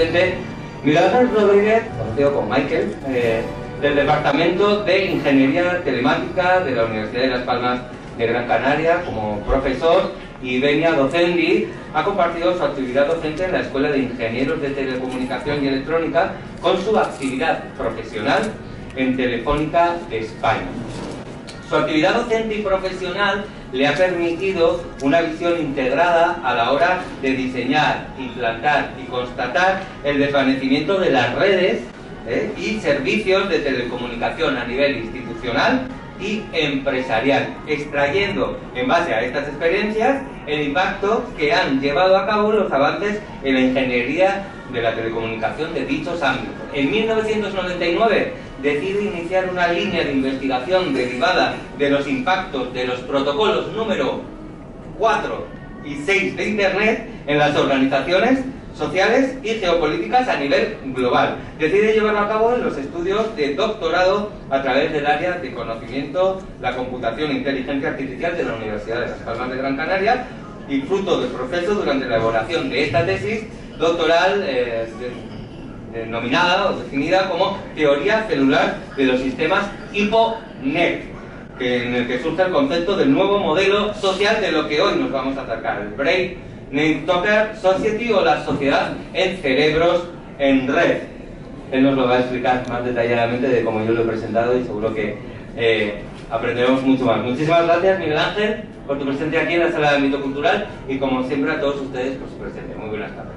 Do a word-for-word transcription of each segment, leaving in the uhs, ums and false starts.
presente Miguel Ángel Rodríguez, conocido como Michael, eh, del Departamento de Ingeniería Telemática de la Universidad de Las Palmas de Gran Canaria, como profesor, y Benia Docendi ha compartido su actividad docente en la Escuela de Ingenieros de Telecomunicación y Electrónica con su actividad profesional en Telefónica de España. Su actividad docente y profesional le ha permitido una visión integrada a la hora de diseñar, implantar y constatar el desvanecimiento de las redes ¿eh? y servicios de telecomunicación a nivel institucional y empresarial, extrayendo en base a estas experiencias el impacto que han llevado a cabo los avances en la ingeniería de la telecomunicación de dichos ámbitos. En mil novecientos noventa y nueve decide iniciar una línea de investigación derivada de los impactos de los protocolos número cuatro y seis de Internet en las organizaciones sociales y geopolíticas a nivel global. Decide llevarlo a cabo en los estudios de doctorado a través del área de conocimiento, la computación e inteligencia artificial de la Universidad de Las Palmas de Gran Canaria, y fruto del proceso durante la elaboración de esta tesis doctoral eh, de, denominada o definida como Teoría Celular de los Sistemas HypoNet, que, en el que surge el concepto del nuevo modelo social de lo que hoy nos vamos a acercar, el Brain Network Society, o la sociedad en cerebros en red. Él nos lo va a explicar más detalladamente de cómo yo lo he presentado, y seguro que eh, aprenderemos mucho más. Muchísimas gracias, Miguel Ángel, por tu presencia aquí en la sala de ámbito cultural, y como siempre a todos ustedes por su presencia. Muy buenas tardes.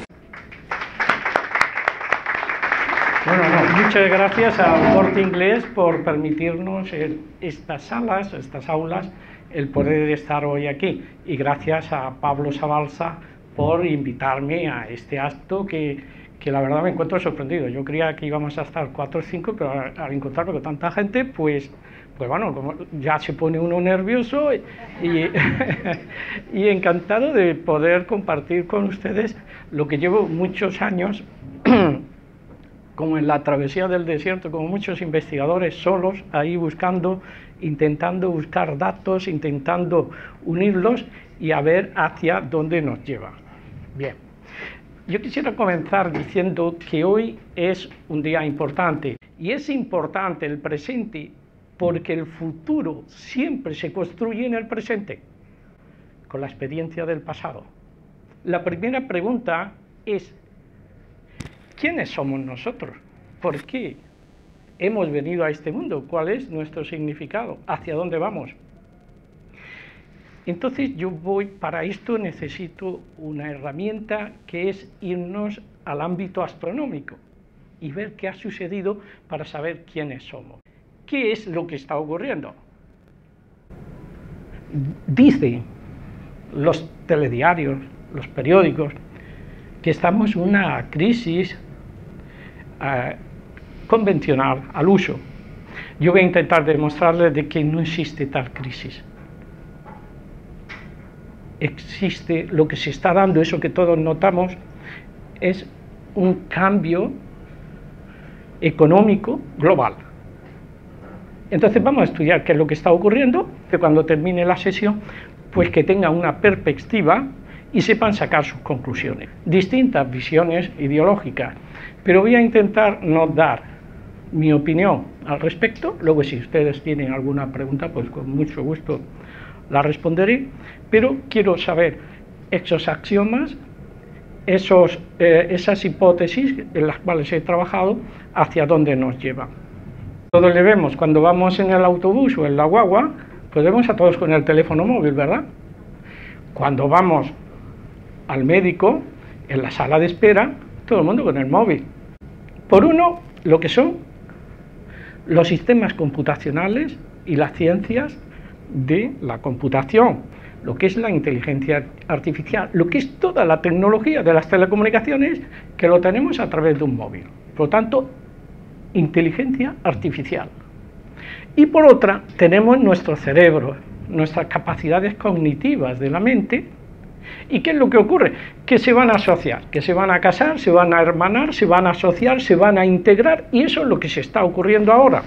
Bueno, no, muchas gracias al Corte Inglés por permitirnos el, estas salas, estas aulas, el poder estar hoy aquí, y gracias a Pablo Sabalza por invitarme a este acto que, que la verdad me encuentro sorprendido. Yo creía que íbamos a estar cuatro o cinco, pero al, al encontrarme con tanta gente, pues, pues bueno, como ya se pone uno nervioso, y, y encantado de poder compartir con ustedes lo que llevo muchos años como en la travesía del desierto, como muchos investigadores solos, ahí buscando, intentando buscar datos, intentando unirlos y a ver hacia dónde nos lleva. Bien, yo quisiera comenzar diciendo que hoy es un día importante, y es importante el presente porque el futuro siempre se construye en el presente, con la experiencia del pasado. La primera pregunta es: ¿quiénes somos nosotros? ¿Por qué hemos venido a este mundo? ¿Cuál es nuestro significado? ¿Hacia dónde vamos? Entonces yo voy, para esto necesito una herramienta que es irnos al ámbito astronómico y ver qué ha sucedido para saber quiénes somos. ¿Qué es lo que está ocurriendo? Dicen los telediarios, los periódicos, que estamos en una crisis eh, convencional, al uso. Yo voy a intentar demostrarles de que no existe tal crisis. Existe, lo que se está dando, eso que todos notamos, es un cambio económico global. Entonces vamos a estudiar qué es lo que está ocurriendo, que cuando termine la sesión, pues que tengan una perspectiva y sepan sacar sus conclusiones. Distintas visiones ideológicas, pero voy a intentar no dar mi opinión al respecto. Luego, si ustedes tienen alguna pregunta, pues con mucho gusto la responderé, pero quiero saber esos axiomas, esos, eh, esas hipótesis en las cuales he trabajado, hacia dónde nos llevan. Todos le vemos cuando vamos en el autobús o en la guagua, pues vemos a todos con el teléfono móvil, ¿verdad? Cuando vamos al médico, en la sala de espera, todo el mundo con el móvil. Por uno, lo que son los sistemas computacionales y las ciencias de la computación, lo que es la inteligencia artificial, lo que es toda la tecnología de las telecomunicaciones, que lo tenemos a través de un móvil. Por lo tanto, inteligencia artificial. Y por otra, tenemos nuestro cerebro, nuestras capacidades cognitivas de la mente. ¿Y qué es lo que ocurre? Que se van a asociar, que se van a casar, se van a hermanar, se van a asociar, se van a integrar, y eso es lo que se está ocurriendo ahora.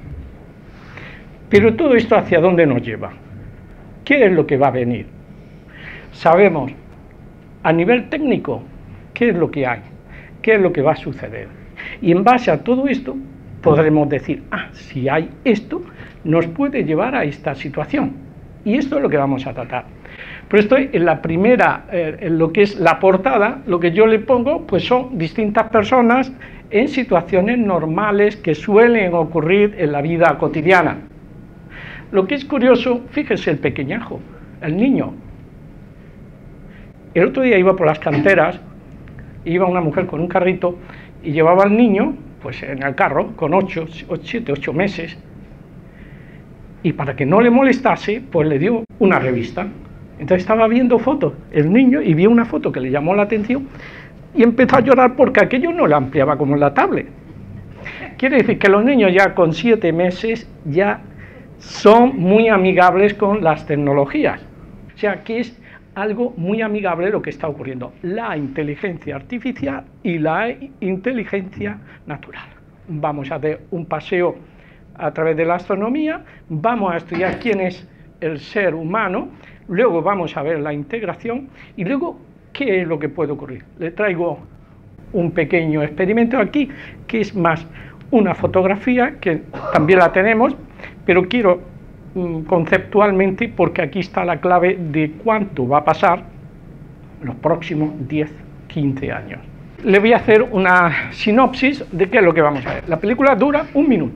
Pero todo esto, ¿hacia dónde nos lleva? ¿Qué es lo que va a venir? Sabemos, a nivel técnico, ¿qué es lo que hay? qué es lo que va a suceder. Y en base a todo esto podremos decir, ah, si hay esto, nos puede llevar a esta situación. Y esto es lo que vamos a tratar. Pero esto en la primera, eh, en lo que es la portada, lo que yo le pongo, pues son distintas personas en situaciones normales que suelen ocurrir en la vida cotidiana. Lo que es curioso, fíjese el pequeñajo, el niño. El otro día iba por las canteras, iba una mujer con un carrito y llevaba al niño, pues en el carro, con ocho, siete, ocho meses, y para que no le molestase, pues le dio una revista. Entonces estaba viendo fotos el niño y vio una foto que le llamó la atención y empezó a llorar porque aquello no le ampliaba como en la tablet. Quiere decir que los niños ya con siete meses ya son muy amigables con las tecnologías. O sea que es algo muy amigable lo que está ocurriendo. La inteligencia artificial y la inteligencia natural. Vamos a hacer un paseo a través de la astronomía, vamos a estudiar quién es el ser humano, luego vamos a ver la integración y luego qué es lo que puede ocurrir. Le traigo un pequeño experimento aquí, que es más una fotografía, que también la tenemos, pero quiero mm, conceptualmente, porque aquí está la clave de cuánto va a pasar los próximos diez, quince años. Le voy a hacer una sinopsis de qué es lo que vamos a ver. La película dura un minuto.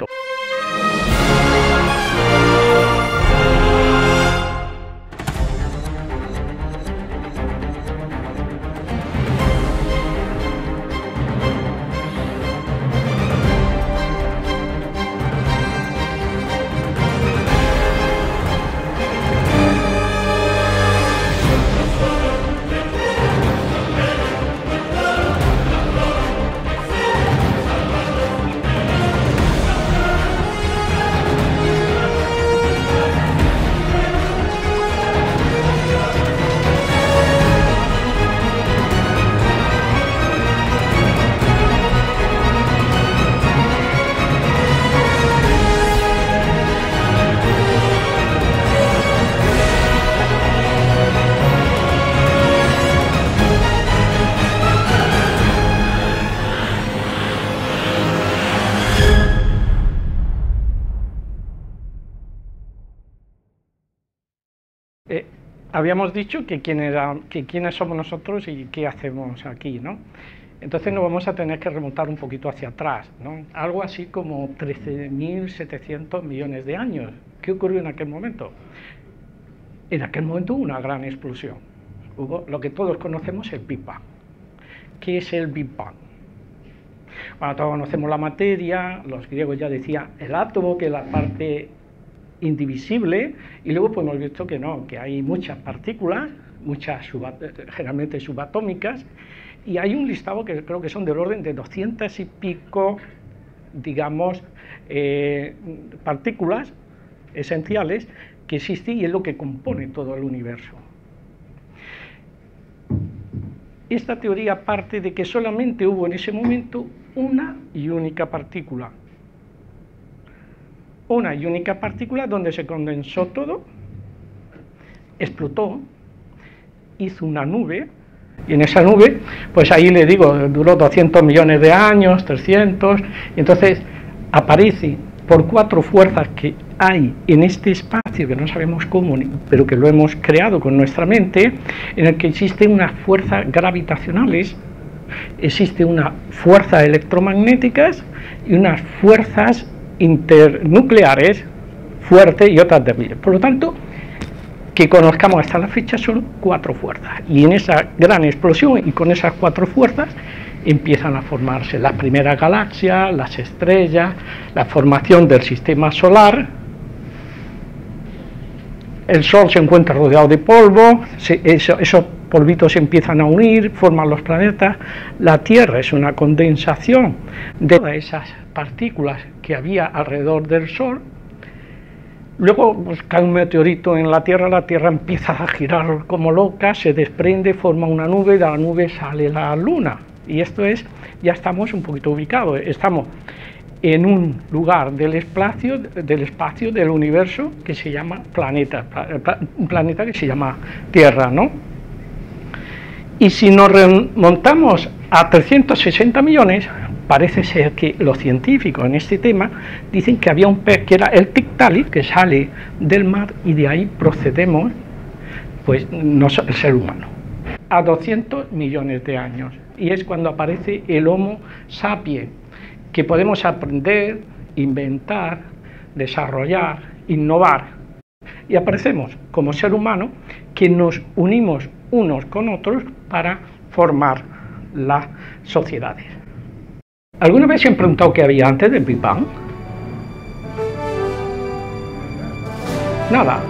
Eh, habíamos dicho que, quién era, que quiénes somos nosotros y qué hacemos aquí, ¿no? Entonces nos vamos a tener que remontar un poquito hacia atrás, ¿no? Algo así como trece mil setecientos millones de años. ¿Qué ocurrió en aquel momento? En aquel momento hubo una gran explosión. Hubo lo que todos conocemos, el Big Bang. ¿Qué es el Big Bang? Bueno, todos conocemos la materia, los griegos ya decían el átomo, que es la parte indivisible, y luego pues hemos visto que no, que hay muchas partículas, muchas subat generalmente subatómicas, y hay un listado que creo que son del orden de doscientas y pico, digamos, eh, partículas esenciales que existen y es lo que compone todo el universo. Esta teoría parte de que solamente hubo en ese momento una y única partícula, una y única partícula donde se condensó todo, explotó, hizo una nube, y en esa nube, pues ahí le digo, duró doscientos millones de años, trescientos, y entonces aparece por cuatro fuerzas que hay en este espacio, que no sabemos cómo, pero que lo hemos creado con nuestra mente, en el que existen unas fuerzas gravitacionales, existe una fuerza electromagnéticas y unas fuerzas internucleares fuertes y otras débiles. Por lo tanto, que conozcamos hasta la fecha son cuatro fuerzas, y en esa gran explosión y con esas cuatro fuerzas empiezan a formarse las primeras galaxias, las estrellas, la formación del sistema solar. El Sol se encuentra rodeado de polvo, se, eso, esos polvitos se empiezan a unir, forman los planetas. La Tierra es una condensación de todas esas partículas que había alrededor del Sol. Luego pues, cae un meteorito en la Tierra, la Tierra empieza a girar como loca, se desprende, forma una nube, de la nube sale la Luna. Y esto es, ya estamos un poquito ubicados, estamos en un lugar del espacio, del espacio del universo que se llama planeta, un planeta que se llama Tierra, ¿no? Y si nos remontamos a trescientos sesenta millones, parece ser que los científicos en este tema dicen que había un pez que era el Tiktaalik, que sale del mar y de ahí procedemos, pues, no, el ser humano, a doscientos millones de años. Y es cuando aparece el Homo sapiens, que podemos aprender, inventar, desarrollar, innovar. Y aparecemos como ser humano que nos unimos unos con otros para formar las sociedades. ¿Alguna vez se han preguntado qué había antes del Big Bang? Nada.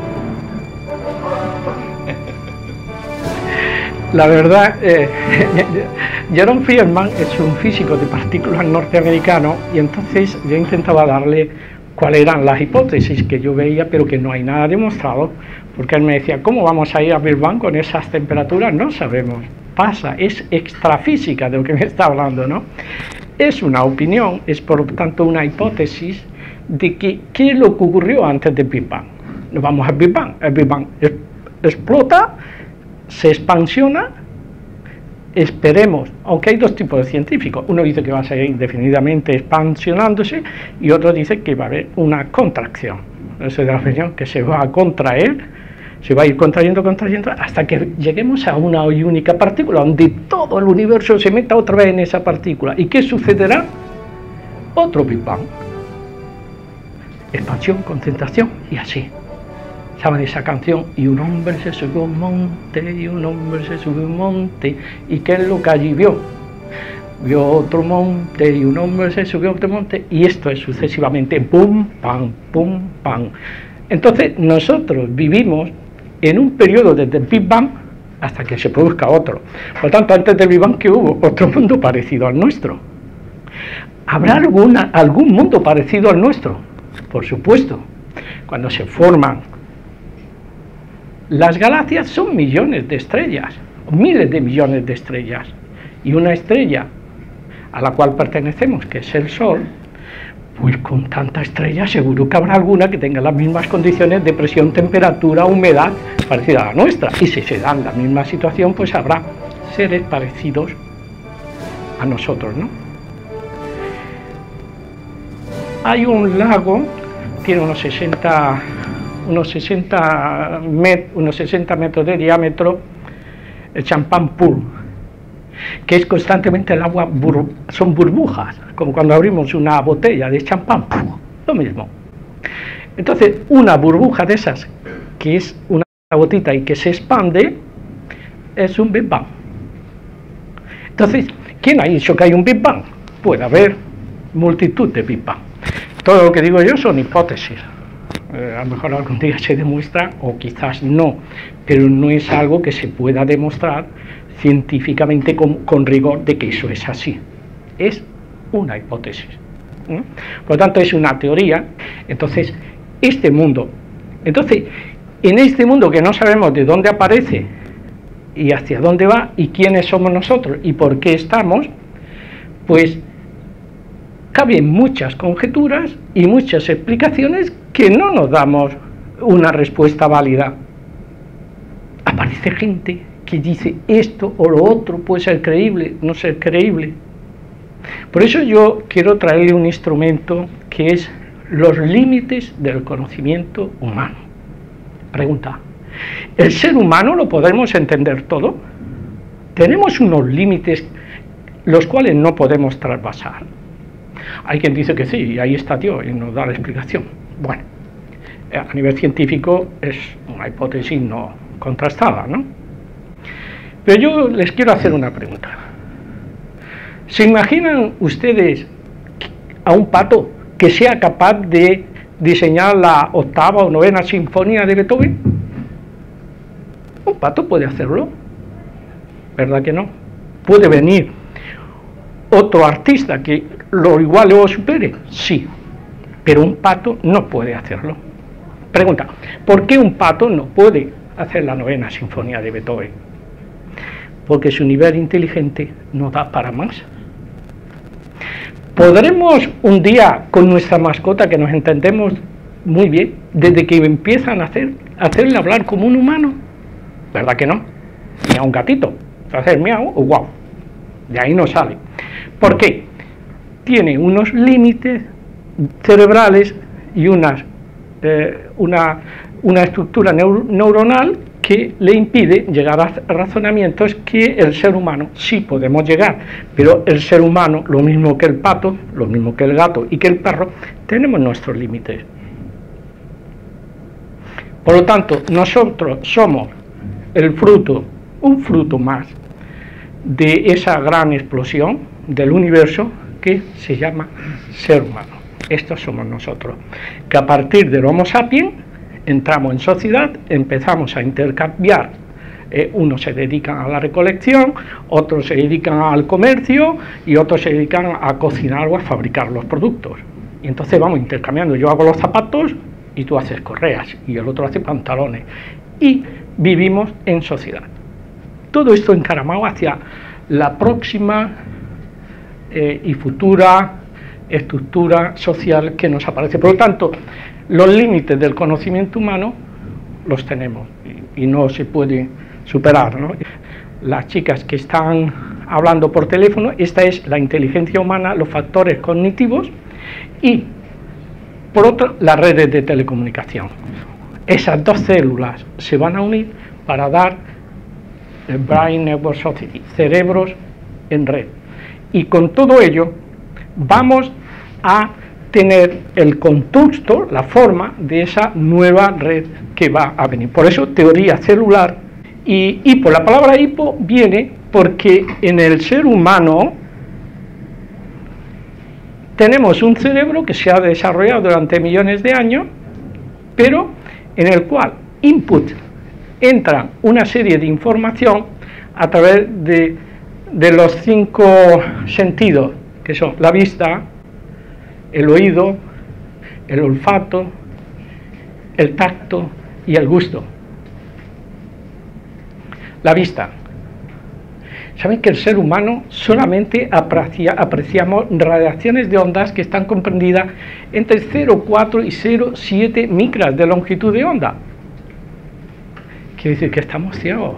La verdad, eh, Jerome Friedman es un físico de partículas norteamericano y entonces yo intentaba darle cuáles eran las hipótesis que yo veía, pero que no hay nada demostrado, porque él me decía, ¿cómo vamos a ir a Big Bang con esas temperaturas? No sabemos, pasa, es extrafísica de lo que me está hablando, ¿no? Es una opinión, es por lo tanto una hipótesis de que qué es lo que ocurrió antes del Big Bang. Nos vamos al Big Bang, el Big Bang explota, se expansiona, esperemos, aunque hay dos tipos de científicos, uno dice que va a seguir indefinidamente expansionándose y otro dice que va a haber una contracción, esa es la opinión, que se va a contraer, se va a ir contrayendo, contrayendo, hasta que lleguemos a una y única partícula, donde todo el universo se meta otra vez en esa partícula. ¿Y qué sucederá? Otro Big Bang. Expansión, concentración y así. ¿Saben esa canción? Y un hombre se subió a un monte, y un hombre se subió a un monte, ¿y qué es lo que allí vio? Vio otro monte, y un hombre se subió a otro monte, y esto es sucesivamente, pum, pam, pum, pam. Entonces, nosotros vivimos en un periodo desde el Big Bang hasta que se produzca otro. Por lo tanto, antes del Big Bang, ¿qué hubo? Otro mundo parecido al nuestro. ¿Habrá alguna, algún mundo parecido al nuestro? Por supuesto. Cuando se forman las galaxias, son millones de estrellas, miles de millones de estrellas, y una estrella a la cual pertenecemos, que es el Sol, pues con tanta estrella seguro que habrá alguna que tenga las mismas condiciones de presión, temperatura, humedad parecida a la nuestra, y si se dan la misma situación, pues habrá seres parecidos a nosotros, ¿no? Hay un lago, tiene unos sesenta unos sesenta, met, unos sesenta metros de diámetro, el Champagne Pool, que es constantemente el agua, bur, son burbujas, como cuando abrimos una botella de champán, lo mismo. Entonces, una burbuja de esas, que es una gotita y que se expande, es un Big Bang. Entonces, ¿quién ha dicho que hay un Big Bang? Puede haber multitud de Big Bang. Todo lo que digo yo son hipótesis. Eh, a lo mejor algún día se demuestra o quizás no, pero no es algo que se pueda demostrar científicamente con, con rigor de que eso es así. Es una hipótesis. ¿no? Por lo tanto, es una teoría. Entonces, este mundo, entonces, en este mundo que no sabemos de dónde aparece y hacia dónde va y quiénes somos nosotros y por qué estamos, pues caben muchas conjeturas y muchas explicaciones que no nos damos una respuesta válida. Aparece gente que dice esto o lo otro, puede ser creíble, no ser creíble. Por eso yo quiero traerle un instrumento que es los límites del conocimiento humano. Pregunta, ¿el ser humano lo podemos entender todo? Tenemos unos límites los cuales no podemos trasvasar. Hay quien dice que sí, y ahí está Dios y nos da la explicación. Bueno, a nivel científico es una hipótesis no contrastada, ¿no? Pero yo les quiero hacer una pregunta. ¿Se imaginan ustedes a un pato que sea capaz de diseñar la octava o novena sinfonía de Beethoven? Un pato puede hacerlo, ¿verdad que no? Puede venir otro artista que lo iguale o supere, sí, pero un pato no puede hacerlo. Pregunta, ¿por qué un pato no puede hacer la novena sinfonía de Beethoven? Porque su nivel inteligente no da para más. ¿Podremos un día con nuestra mascota, que nos entendemos muy bien, desde que empiezan a hacer, hacerle hablar como un humano? ¿Verdad que no? Ni a un gatito, hacer miau o guau, de ahí no sale. ¿Por qué? Tiene unos límites cerebrales y unas, eh, una, una estructura neur neuronal que le impide llegar a razonamientos que el ser humano sí podemos llegar, pero el ser humano, lo mismo que el pato, lo mismo que el gato y que el perro, tenemos nuestros límites. Por lo tanto, nosotros somos el fruto, un fruto más de esa gran explosión del universo que se llama ser humano. Estos somos nosotros, que a partir del Homo sapiens entramos en sociedad, empezamos a intercambiar, eh, unos se dedican a la recolección, otros se dedican al comercio y otros se dedican a cocinar o a fabricar los productos. Y entonces vamos intercambiando, yo hago los zapatos y tú haces correas y el otro hace pantalones y vivimos en sociedad. Todo esto encaramado hacia la próxima eh, y futura estructura social que nos aparece. Por lo tanto, los límites del conocimiento humano los tenemos y, y no se puede superar, ¿no? Las chicas que están hablando por teléfono, esta es la inteligencia humana, los factores cognitivos y, por otro, las redes de telecomunicación. Esas dos células se van a unir para dar el Brain Network Society, cerebros en red. Y con todo ello vamos a tener el contexto, la forma de esa nueva red que va a venir. Por eso teoría celular, y hipo, la palabra hipo viene porque en el ser humano tenemos un cerebro que se ha desarrollado durante millones de años, pero en el cual input entra una serie de información a través de, de los cinco sentidos, que son la vista, el oído, el olfato, el tacto y el gusto. La vista. ¿Saben que el ser humano solamente aprecia, apreciamos radiaciones de ondas que están comprendidas entre cero coma cuatro y cero coma siete micras de longitud de onda? Quiere decir que estamos ciegos.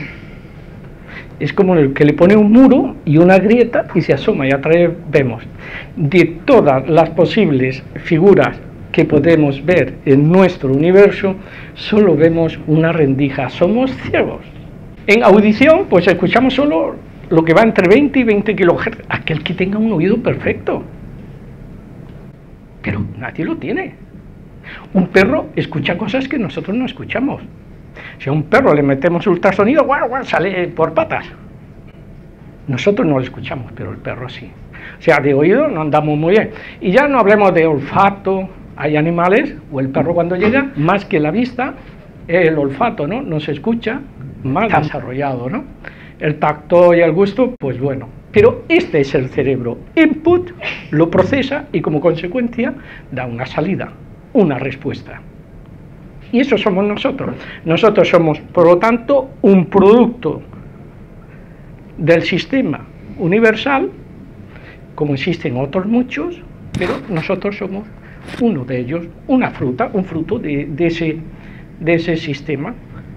Es como el que le pone un muro y una grieta y se asoma y a través vemos. De todas las posibles figuras que podemos ver en nuestro universo, solo vemos una rendija, somos ciegos. En audición, pues escuchamos solo lo que va entre veinte y veinte kilohertz, aquel que tenga un oído perfecto. Pero nadie lo tiene. Un perro escucha cosas que nosotros no escuchamos. Si a un perro le metemos ultrasonido, guau, guau, sale por patas. Nosotros no lo escuchamos, pero el perro sí. O sea, de oído no andamos muy bien. Y ya no hablemos de olfato. Hay animales, o el perro cuando llega, más que la vista, el olfato, ¿no? No se escucha, más desarrollado, ¿no? El tacto y el gusto, pues bueno. Pero este es el cerebro. Input, lo procesa y como consecuencia da una salida, una respuesta. Y eso somos nosotros. Nosotros somos, por lo tanto, un producto del sistema universal, como existen otros muchos, pero nosotros somos uno de ellos, una fruta, un fruto de, de, ese, de ese sistema.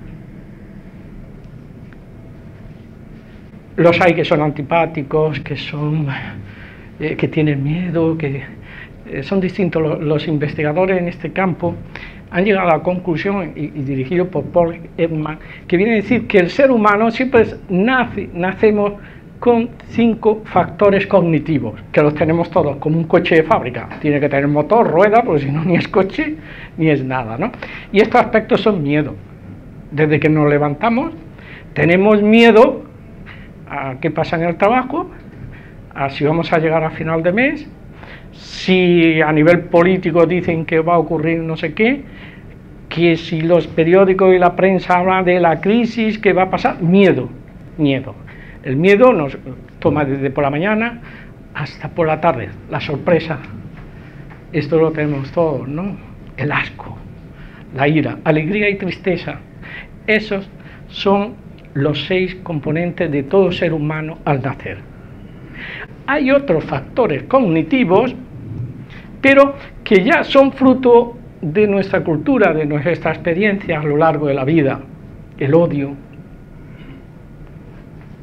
Los hay que son antipáticos, que son eh, que tienen miedo, que eh, son distintos. Los, los investigadores en este campo han llegado a la conclusión, y, y dirigido por Paul Ekman, que viene a decir que el ser humano siempre es, nace, nacemos con cinco factores cognitivos, que los tenemos todos, como un coche de fábrica. Tiene que tener motor, rueda, porque si no ni es coche, ni es nada, ¿no? Y estos aspectos son miedo. Desde que nos levantamos, tenemos miedo a qué pasa en el trabajo, a si vamos a llegar a final de mes, si a nivel político dicen que va a ocurrir no sé qué, que si los periódicos y la prensa hablan de la crisis, que va a pasar, miedo, miedo. El miedo nos toma desde por la mañana hasta por la tarde, la sorpresa. Esto lo tenemos todos, ¿no? El asco, la ira, alegría y tristeza. Esos son los seis componentes de todo ser humano al nacer. Hay otros factores cognitivos, pero que ya son fruto de nuestra cultura, de nuestra experiencia a lo largo de la vida. El odio,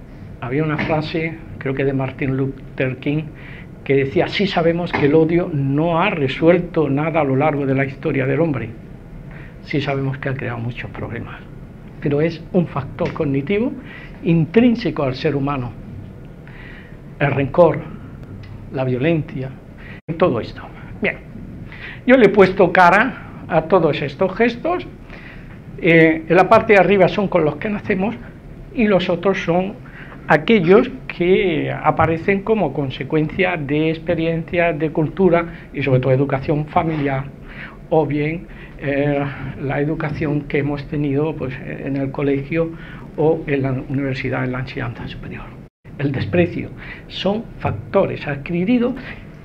había una frase, creo que de Martin Luther King, que decía: sí sabemos que el odio no ha resuelto nada a lo largo de la historia del hombre, sí sabemos que ha creado muchos problemas, pero es un factor cognitivo intrínseco al ser humano, el rencor, la violencia, todo esto. Bien, yo le he puesto cara a todos estos gestos. Eh, en la parte de arriba son con los que nacemos y los otros son aquellos que aparecen como consecuencia de experiencias, de cultura y sobre todo educación familiar, o bien eh, la educación que hemos tenido pues, en el colegio o en la universidad, en la enseñanza superior. El desprecio son factores adquiridos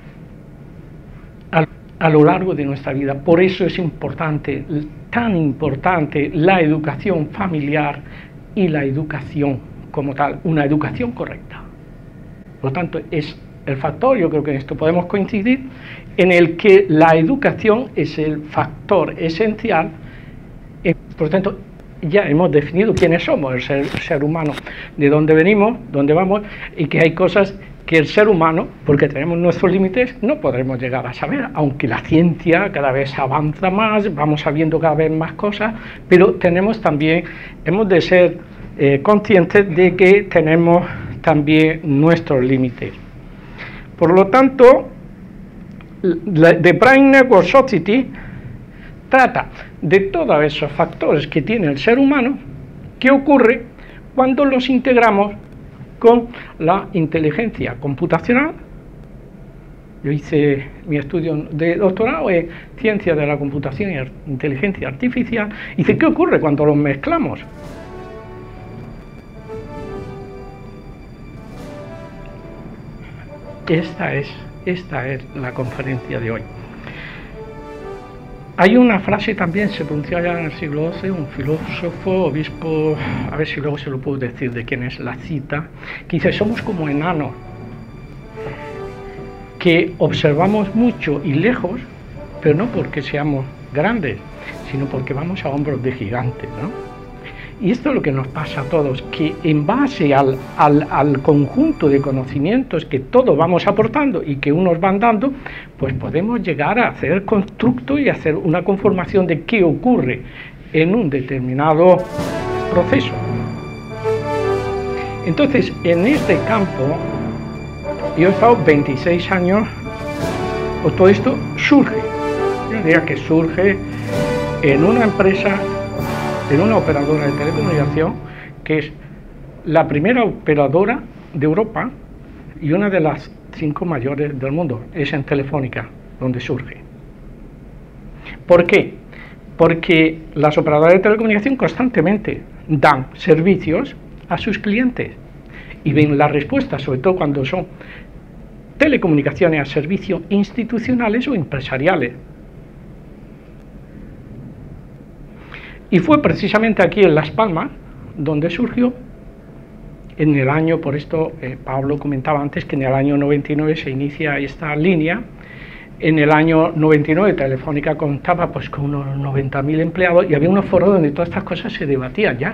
a, a lo largo de nuestra vida. Por eso es importante, tan importante, la educación familiar y la educación como tal, una educación correcta. Por lo tanto, es el factor, yo creo que en esto podemos coincidir, en el que la educación es el factor esencial. Por lo tanto, ya hemos definido quiénes somos, el ser, el ser humano, de dónde venimos, dónde vamos, y que hay cosas que el ser humano, porque tenemos nuestros límites, no podremos llegar a saber, aunque la ciencia cada vez avanza más, vamos sabiendo cada vez más cosas, pero tenemos también, hemos de ser eh, conscientes de que tenemos también nuestros límites. Por lo tanto, The Brain Network Society trata de todos esos factores que tiene el ser humano, que ocurre cuando los integramos con la inteligencia computacional. Yo hice mi estudio de doctorado en ciencia de la computación y inteligencia artificial. Y dice, ¿qué ocurre cuando los mezclamos? Esta es, esta es la conferencia de hoy. Hay una frase también, se pronunció ya en el siglo doce, un filósofo, obispo, a ver si luego se lo puedo decir de quién es la cita, que dice, somos como enanos, que observamos mucho y lejos, pero no porque seamos grandes, sino porque vamos a hombros de gigantes, ¿no? Y esto es lo que nos pasa a todos, que en base al, al, al conjunto de conocimientos que todos vamos aportando y que unos van dando, pues podemos llegar a hacer constructo y hacer una conformación de qué ocurre en un determinado proceso. Entonces, en este campo, yo he estado veintiséis años, o todo esto surge, yo diría que surge en una empresa, en una operadora de telecomunicación, que es la primera operadora de Europa y una de las cinco mayores del mundo, es en Telefónica, donde surge. ¿Por qué? Porque las operadoras de telecomunicación constantemente dan servicios a sus clientes y ven la respuesta, sobre todo cuando son telecomunicaciones a servicios institucionales o empresariales. Y fue precisamente aquí en Las Palmas donde surgió en el año, por esto eh, Pablo comentaba antes que en el año noventa y nueve se inicia esta línea. En el año noventa y nueve Telefónica contaba pues con unos noventa mil empleados y había unos foros donde todas estas cosas se debatían ya.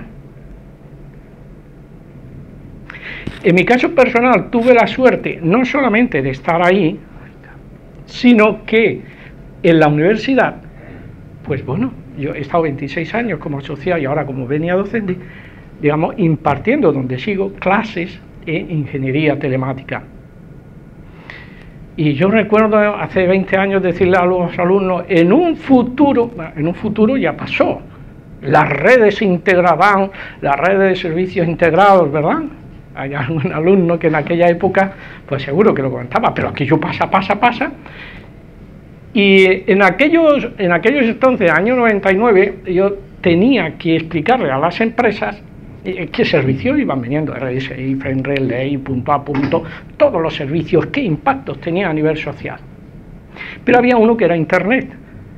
En mi caso personal tuve la suerte no solamente de estar ahí, sino que en la universidad, pues bueno, yo he estado veintiséis años como asociado y ahora como venía docente, digamos, impartiendo donde sigo clases en ingeniería telemática. Y yo recuerdo hace veinte años decirle a los alumnos, en un futuro, en un futuro ya pasó, las redes se integrarán, las redes de servicios integrados, ¿verdad? Hay algún alumno que en aquella época, pues seguro que lo comentaba, pero aquello pasa, pasa, pasa. Y en aquellos, en aquellos entonces, año noventa y nueve, yo tenía que explicarle a las empresas qué servicios iban viniendo, R S I, Frame Relay, punto a punto, todos los servicios, qué impactos tenían a nivel social. Pero había uno que era Internet.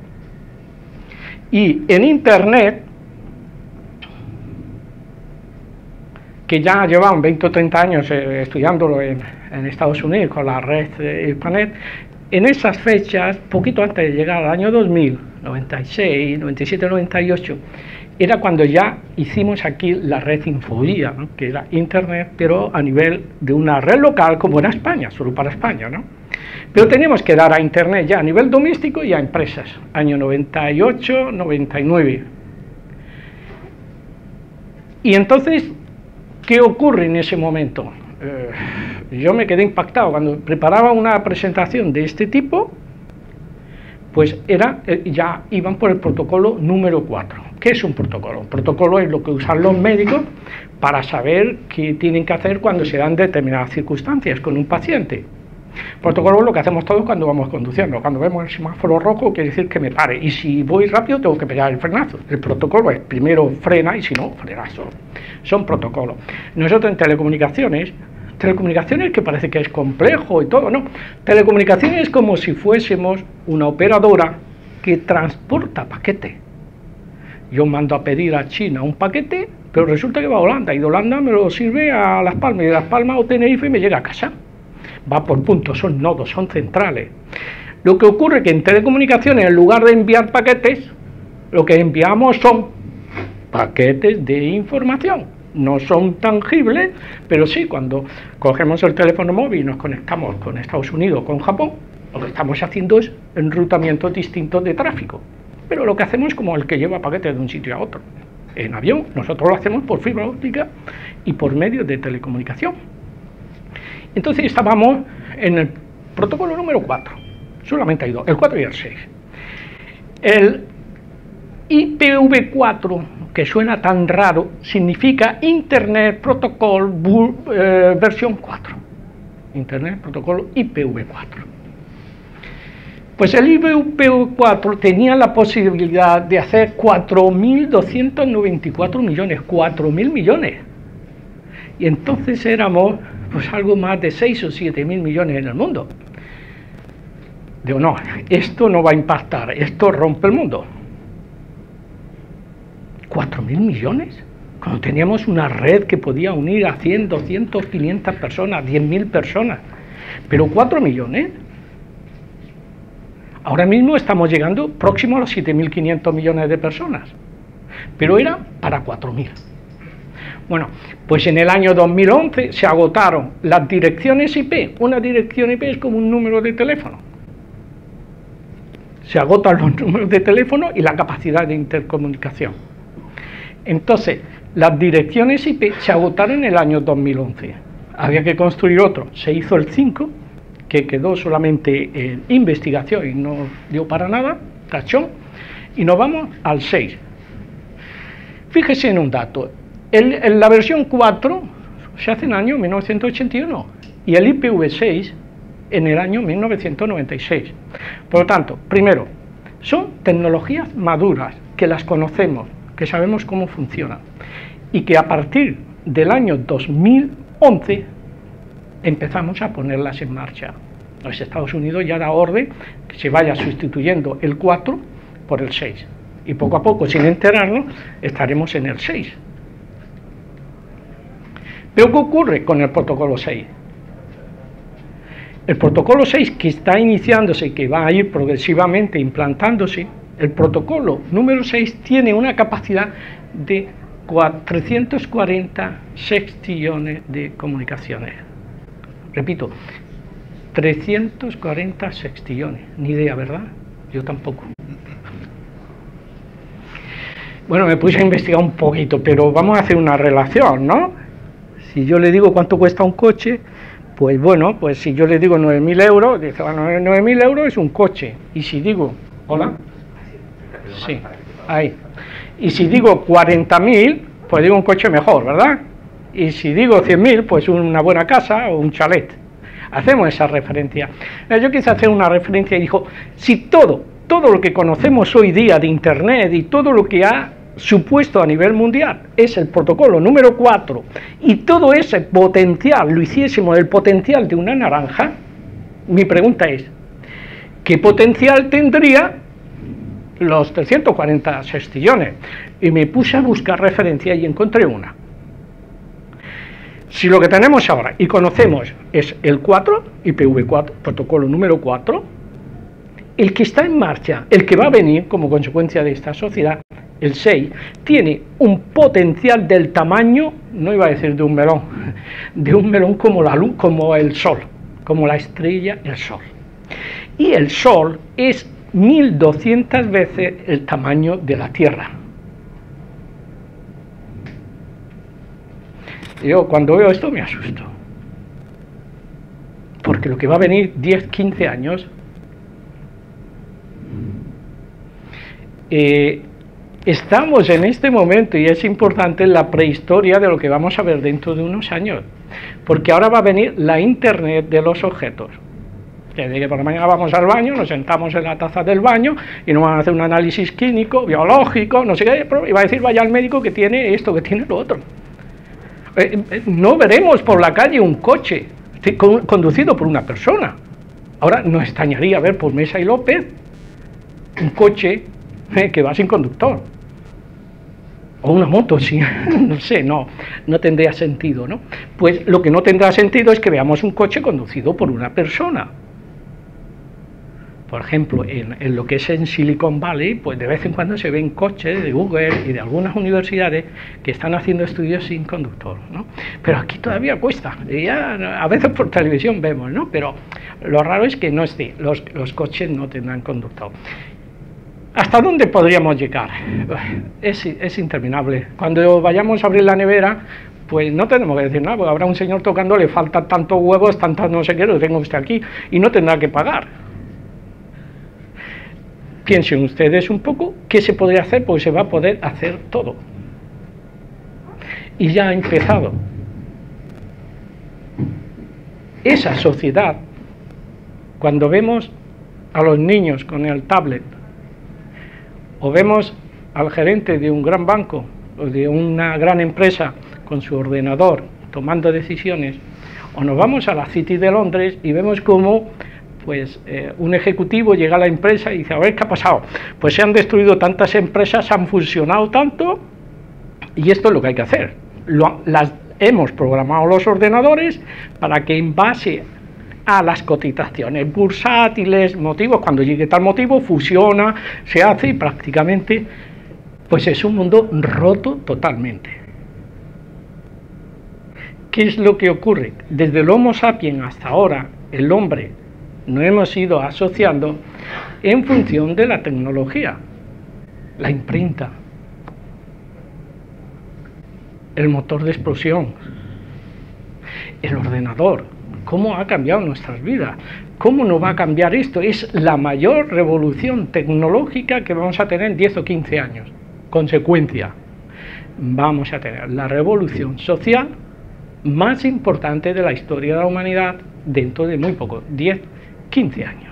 Y en Internet, que ya llevaban veinte o treinta años eh, estudiándolo en, en Estados Unidos con la red eh, Panet, en esas fechas, poquito antes de llegar al año dos mil, noventa y seis, noventa y siete, noventa y ocho, era cuando ya hicimos aquí la red Infovía, ¿no? Que era Internet, pero a nivel de una red local como era España, solo para España, ¿no? Pero teníamos que dar a Internet ya a nivel doméstico y a empresas, año noventa y ocho, noventa y nueve. Y entonces, ¿qué ocurre en ese momento? Eh, yo me quedé impactado cuando preparaba una presentación de este tipo, pues era, eh, ya iban por el protocolo número cuatro. ¿Qué es un protocolo? Un protocolo es lo que usan los médicos para saber qué tienen que hacer cuando se dan determinadas circunstancias con un paciente. Protocolo es lo que hacemos todos cuando vamos conduciendo. Cuando vemos el semáforo rojo quiere decir que me pare, y si voy rápido tengo que pegar el frenazo. El protocolo es primero frena y si no, frenazo. Son protocolos. Nosotros en telecomunicaciones, telecomunicaciones que parece que es complejo y todo, no. Telecomunicaciones es como si fuésemos una operadora que transporta paquetes. Yo mando a pedir a China un paquete, pero resulta que va a Holanda, y de Holanda me lo sirve a Las Palmas, y de Las Palmas o Tenerife y me llega a casa. Va por puntos, son nodos, son centrales. Lo que ocurre es que en telecomunicaciones, en lugar de enviar paquetes, lo que enviamos son paquetes de información. No son tangibles, pero sí, cuando cogemos el teléfono móvil y nos conectamos con Estados Unidos, con Japón, lo que estamos haciendo es enrutamientos distintos de tráfico. Pero lo que hacemos es como el que lleva paquetes de un sitio a otro. En avión, nosotros lo hacemos por fibra óptica y por medio de telecomunicación. Entonces estábamos en el protocolo número cuatro, solamente hay dos, el cuatro y el seis. El I P v cuatro, que suena tan raro, significa Internet Protocol eh, versión cuatro. Internet Protocolo I P v cuatro. Pues el I P v cuatro tenía la posibilidad de hacer cuatro mil doscientos noventa y cuatro millones, cuatro mil millones. Y entonces éramos pues algo más de seis o siete mil millones en el mundo. Digo, no, esto no va a impactar, esto rompe el mundo. ¿cuatro mil millones? Cuando teníamos una red que podía unir a cien, doscientas, quinientas personas, diez mil personas. Pero cuatro millones. Ahora mismo estamos llegando próximo a los siete mil quinientos millones de personas. Pero era para cuatro mil. Bueno, pues en el año dos mil once se agotaron las direcciones I P. Una dirección I P es como un número de teléfono. Se agotan los números de teléfono y la capacidad de intercomunicación. Entonces, las direcciones I P se agotaron en el año dos mil once. Había que construir otro. Se hizo el cinco, que quedó solamente en investigación y no dio para nada, tachón. Y nos vamos al seis. Fíjese en un dato. El, en la versión cuatro se hace en el año mil novecientos ochenta y uno y el I P v seis en el año mil novecientos noventa y seis. Por lo tanto, primero, son tecnologías maduras, que las conocemos, que sabemos cómo funcionan, y que a partir del año dos mil once empezamos a ponerlas en marcha. Los Estados Unidos ya da orden que se vaya sustituyendo el cuatro por el seis, y poco a poco, sin enterarnos, estaremos en el seis. ¿Pero qué ocurre con el protocolo seis? El protocolo seis, que está iniciándose y que va a ir progresivamente implantándose, el protocolo número seis tiene una capacidad de trescientos cuarenta sextillones de comunicaciones. Repito, trescientos cuarenta sextillones. Ni idea, ¿verdad? Yo tampoco. Bueno, me puse a investigar un poquito, pero vamos a hacer una relación, ¿no? Si yo le digo cuánto cuesta un coche, pues bueno, pues si yo le digo nueve mil euros, dice, bueno, nueve mil euros es un coche. Y si digo, ¿hola? Sí, ahí. Y si digo cuarenta mil, pues digo un coche mejor, ¿verdad? Y si digo cien mil, pues una buena casa o un chalet. Hacemos esa referencia. Yo quise hacer una referencia y dijo, si todo, todo lo que conocemos hoy día de Internet y todo lo que ha supuesto a nivel mundial es el protocolo número cuatro, y todo ese potencial lo hiciésemos del potencial de una naranja, mi pregunta es, ¿qué potencial tendría los trescientos cuarenta sextillones? Y me puse a buscar referencia y encontré una. Si lo que tenemos ahora y conocemos es el cuatro, I P v cuatro, protocolo número cuatro, el que está en marcha, el que va a venir como consecuencia de esta sociedad, el seis, tiene un potencial del tamaño, no iba a decir de un melón, de un melón como la luz, como el Sol, como la estrella, el Sol. Y el Sol es mil doscientas veces el tamaño de la Tierra. Yo cuando veo esto me asusto, porque lo que va a venir diez, quince años, eh, estamos en este momento, y es importante, en la prehistoria de lo que vamos a ver dentro de unos años, porque ahora va a venir la Internet de los objetos. De que por la mañana vamos al baño, nos sentamos en la taza del baño y nos van a hacer un análisis químico, biológico, no sé qué, y va a decir, vaya al médico que tiene esto, que tiene lo otro. Eh, eh, no veremos por la calle un coche conducido por una persona. Ahora nos extrañaría ver por Mesa y López un coche eh, que va sin conductor. O una moto, sí, no sé, no, no tendría sentido, ¿no? Pues lo que no tendrá sentido es que veamos un coche conducido por una persona. Por ejemplo, en, en lo que es en Silicon Valley, pues de vez en cuando se ven coches de Google y de algunas universidades que están haciendo estudios sin conductor, ¿no? Pero aquí todavía cuesta, y ya a veces por televisión vemos, ¿no? Pero lo raro es que no esté, los, los coches no tendrán conductor. ¿Hasta dónde podríamos llegar? Es, es interminable. Cuando vayamos a abrir la nevera, pues no tenemos que decir nada, porque habrá un señor tocando, le faltan tantos huevos, tantas no sé qué, lo tengo usted aquí, y no tendrá que pagar. Piensen ustedes un poco qué se podría hacer, porque se va a poder hacer todo. Y ya ha empezado. Esa sociedad, cuando vemos a los niños con el tablet, o vemos al gerente de un gran banco o de una gran empresa con su ordenador tomando decisiones, o nos vamos a la City de Londres y vemos cómo pues eh, un ejecutivo llega a la empresa y dice, a ver, ¿qué ha pasado? Pues se han destruido tantas empresas, se han fusionado tanto, y esto es lo que hay que hacer. Lo, las, hemos programado los ordenadores para que en base a las cotizaciones bursátiles, motivos, cuando llegue tal motivo, fusiona, se hace y prácticamente, pues es un mundo roto totalmente. ¿Qué es lo que ocurre? Desde el Homo sapiens hasta ahora, el hombre nos hemos ido asociando en función de la tecnología, la imprenta, el motor de explosión, el ordenador. ¿Cómo ha cambiado nuestras vidas? ¿Cómo no va a cambiar esto? Es la mayor revolución tecnológica que vamos a tener en diez o quince años. Consecuencia, vamos a tener la revolución social más importante de la historia de la humanidad dentro de muy poco, diez, quince años.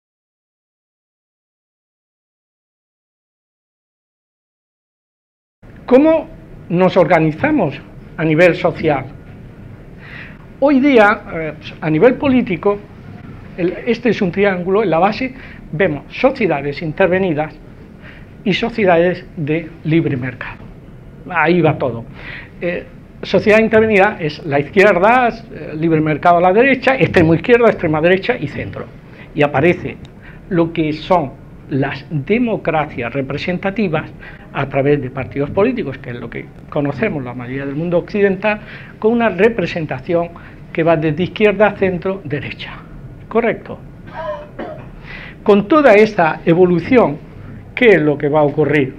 ¿Cómo nos organizamos a nivel social? Hoy día, eh, a nivel político, el, este es un triángulo, en la base vemos sociedades intervenidas y sociedades de libre mercado. Ahí va todo. Eh, sociedad intervenida es la izquierda, eh, libre mercado a la derecha, extremo izquierda, extrema derecha y centro. Y aparece lo que son las democracias representativas a través de partidos políticos, que es lo que conocemos la mayoría del mundo occidental, con una representación que va desde izquierda a centro, derecha. ¿Correcto? Con toda esta evolución, ¿qué es lo que va a ocurrir?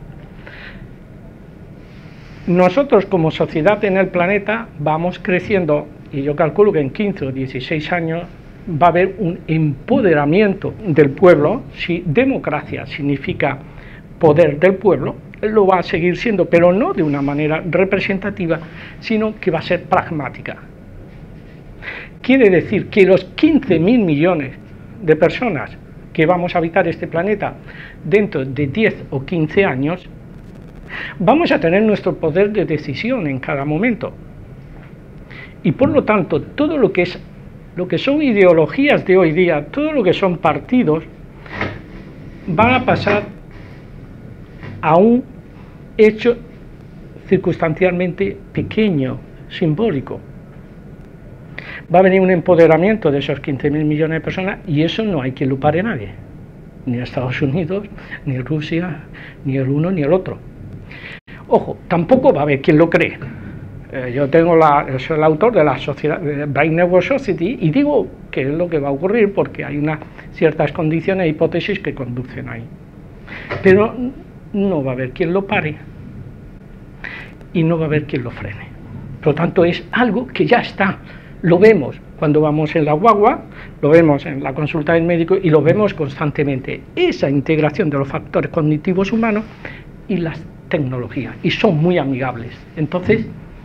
Nosotros como sociedad en el planeta vamos creciendo, y yo calculo que en quince o dieciséis años va a haber un empoderamiento del pueblo. Si democracia significa poder del pueblo, lo va a seguir siendo, pero no de una manera representativa, sino que va a ser pragmática. Quiere decir que los quince mil millones de personas que vamos a habitar este planeta dentro de diez o quince años, vamos a tener nuestro poder de decisión en cada momento. Y por lo tanto, todo lo que es lo que son ideologías de hoy día, todo lo que son partidos, van a pasar a un hecho circunstancialmente pequeño, simbólico. Va a venir un empoderamiento de esos quince mil millones de personas y eso no hay quien lo pare nadie. ni Estados Unidos, ni Rusia, ni el uno ni el otro. Ojo, tampoco va a haber quien lo cree. Eh, yo tengo la, soy el autor de la sociedad, de Brain Network Society, y digo que es lo que va a ocurrir porque hay unas ciertas condiciones e hipótesis que conducen ahí. Pero no va a haber quien lo pare y no va a haber quien lo frene. Por lo tanto, es algo que ya está. Lo vemos cuando vamos en la guagua, lo vemos en la consulta del médico y lo vemos constantemente. Esa integración de los factores cognitivos humanos y las tecnologías, y son muy amigables. Entonces,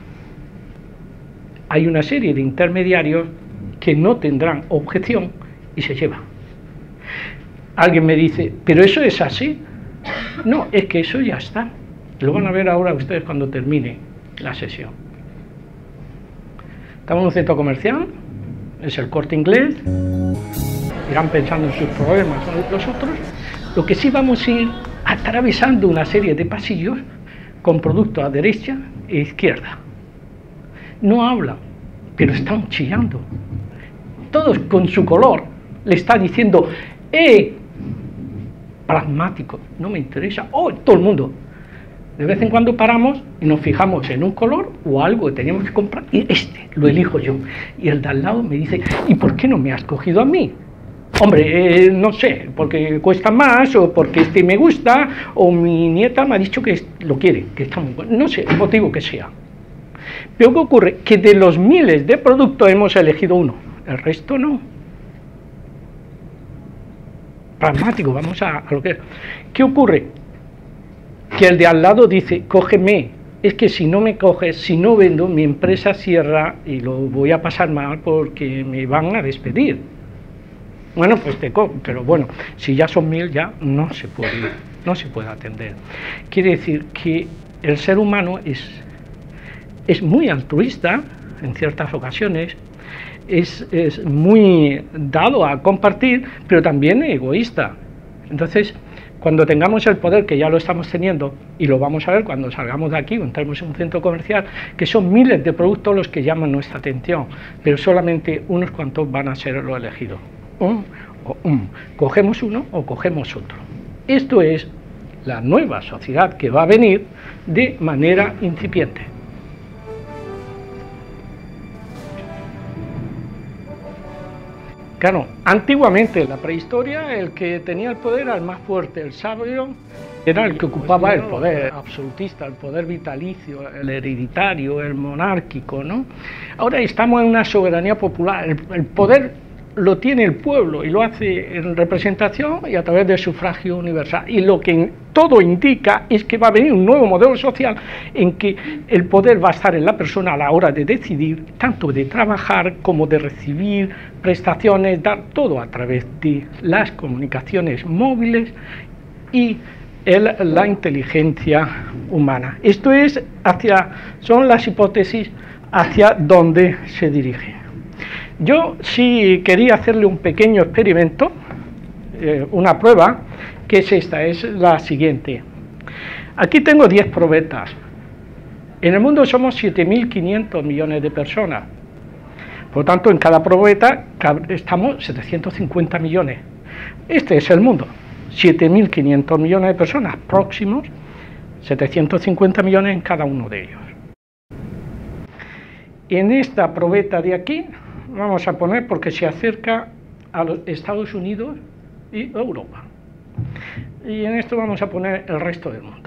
hay una serie de intermediarios que no tendrán objeción y se llevan. Alguien me dice, ¿pero eso es así? No, es que eso ya está. Lo van a ver ahora ustedes cuando termine la sesión. Estamos en un centro comercial, es el Corte Inglés, irán pensando en sus problemas o los otros. Lo que sí vamos a ir atravesando una serie de pasillos con productos a derecha e izquierda. No hablan, pero están chillando. Todos con su color le están diciendo, ¡eh! Pragmático, no me interesa. ¡Oh! Todo el mundo. De vez en cuando paramos y nos fijamos en un color o algo que teníamos que comprar y este lo elijo yo. Y el de al lado me dice, ¿y por qué no me has cogido a mí? Hombre, eh, no sé, porque cuesta más o porque este me gusta o mi nieta me ha dicho que lo quiere, que está muy bueno. No sé, el motivo que sea. Pero ¿qué ocurre? Que de los miles de productos hemos elegido uno, el resto no. Pragmático, vamos a, a lo que es. ¿Qué ocurre? Que el de al lado dice, cógeme, es que si no me coges, si no vendo, mi empresa cierra y lo voy a pasar mal porque me van a despedir. Bueno, pues te cojo, pero bueno, si ya son mil, ya no se puede, no se puede atender. Quiere decir que el ser humano es, es muy altruista en ciertas ocasiones, es, es muy dado a compartir, pero también egoísta. Entonces, cuando tengamos el poder, que ya lo estamos teniendo, y lo vamos a ver cuando salgamos de aquí o entremos en un centro comercial, que son miles de productos los que llaman nuestra atención, pero solamente unos cuantos van a ser los elegidos. Un o un. Cogemos uno o cogemos otro. Esto es la nueva sociedad que va a venir de manera incipiente. Claro, antiguamente en la prehistoria el que tenía el poder era el más fuerte, el sabio era el que ocupaba el poder absolutista, el poder vitalicio, el hereditario, el monárquico, ¿no? Ahora estamos en una soberanía popular, el, el poder lo tiene el pueblo y lo hace en representación y a través del sufragio universal. Y lo que todo indica es que va a venir un nuevo modelo social en que el poder va a estar en la persona a la hora de decidir, tanto de trabajar como de recibir prestaciones, dar todo a través de las comunicaciones móviles y el, la inteligencia humana. Esto es hacia, son las hipótesis hacia donde se dirige. Yo sí quería hacerle un pequeño experimento, eh, una prueba, que es esta, es la siguiente. Aquí tengo diez probetas. En el mundo somos siete mil quinientos millones de personas. Por lo tanto, en cada probeta estamos setecientos cincuenta millones. Este es el mundo. siete mil quinientos millones de personas próximos, setecientos cincuenta millones en cada uno de ellos. En esta probeta de aquí, vamos a poner porque se acerca a los Estados Unidos y Europa. Y en esto vamos a poner el resto del mundo.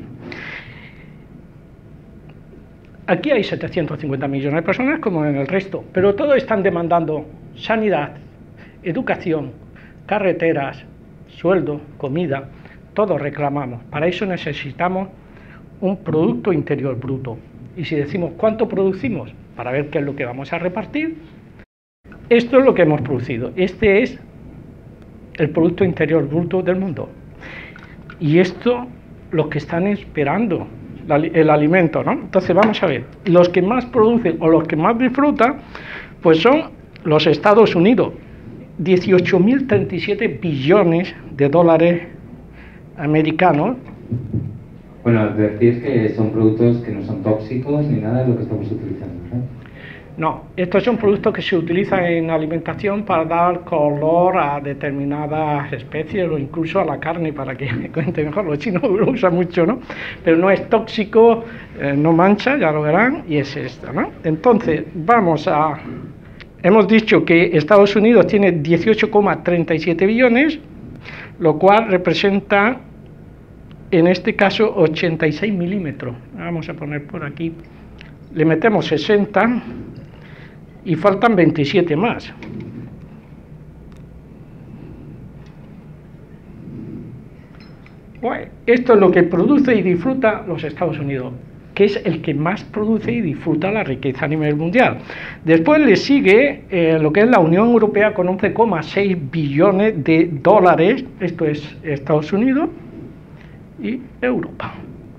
Aquí hay setecientos cincuenta millones de personas como en el resto, pero todos están demandando sanidad, educación, carreteras, sueldo, comida, todos reclamamos. Para eso necesitamos un Producto Interior Bruto. Y si decimos cuánto producimos, para ver qué es lo que vamos a repartir, esto es lo que hemos producido. Este es el Producto Interior Bruto del mundo. Y esto, los que están esperando la, el alimento, ¿no? Entonces vamos a ver, los que más producen o los que más disfrutan, pues son los Estados Unidos. dieciocho mil treinta y siete billones de dólares americanos. Bueno, decir que son productos que no son tóxicos ni nada de lo que estamos utilizando, ¿no? No, estos son productos que se utilizan en alimentación para dar color a determinadas especies o incluso a la carne, para que me cuente mejor. Los chinos lo usan mucho, ¿no? Pero no es tóxico, eh, no mancha, ya lo verán, y es esto, ¿no? Entonces, vamos a... Hemos dicho que Estados Unidos tiene dieciocho coma treinta y siete billones, lo cual representa, en este caso, ochenta y seis milímetros. Vamos a poner por aquí, le metemos sesenta y faltan veintisiete más. Bueno, esto es lo que produce y disfruta los Estados Unidos, que es el que más produce y disfruta la riqueza a nivel mundial. Después le sigue eh, lo que es la Unión Europea con once coma seis billones de dólares, esto es Estados Unidos y Europa.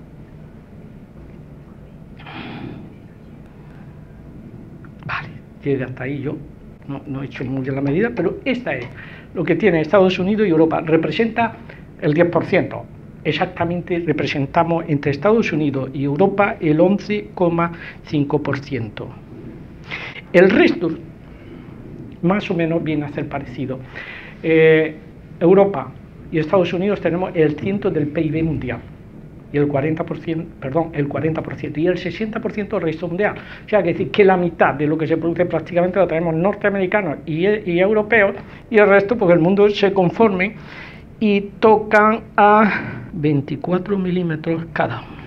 Vale, llegué hasta ahí yo, no, no he hecho muy bien la medida, pero esta es lo que tiene Estados Unidos y Europa, representa el diez por ciento. Exactamente representamos entre Estados Unidos y Europa el once coma cinco por ciento. El resto, más o menos, viene a ser parecido. Eh, Europa y Estados Unidos tenemos el cien por ciento del P I B mundial, y el cuarenta por ciento, perdón, el cuarenta por ciento, y el sesenta por ciento del resto mundial. O sea, que decir que la mitad de lo que se produce prácticamente lo tenemos norteamericanos y, y europeos, y el resto, porque el mundo se conforme y tocan a veinticuatro milímetros cada uno.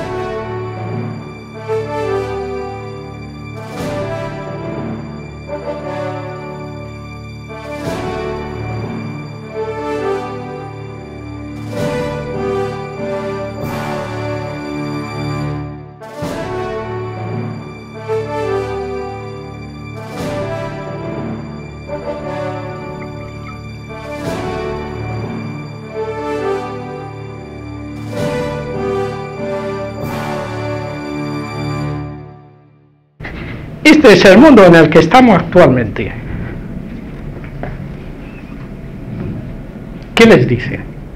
Este es el mundo en el que estamos actualmente. ¿Qué les dice?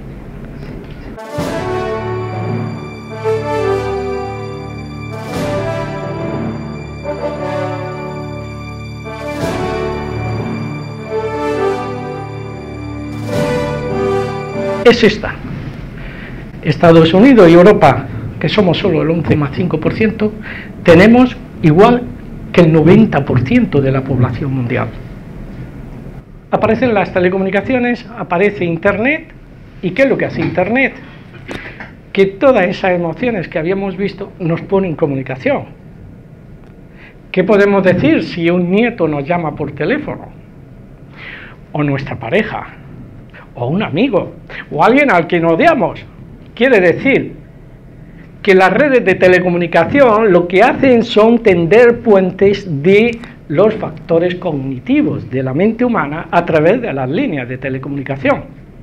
Es esta. Estados Unidos y Europa, que somos solo el once coma cinco por ciento, tenemos igual que el noventa por ciento de la población mundial. Aparecen las telecomunicaciones, aparece Internet, ¿y qué es lo que hace Internet? Que todas esas emociones que habíamos visto nos pone en comunicación. ¿Qué podemos decir si un nieto nos llama por teléfono? O nuestra pareja, o un amigo, o alguien al que nos odiamos. Quiere decir que las redes de telecomunicación lo que hacen son tender puentes de los factores cognitivos de la mente humana a través de las líneas de telecomunicación.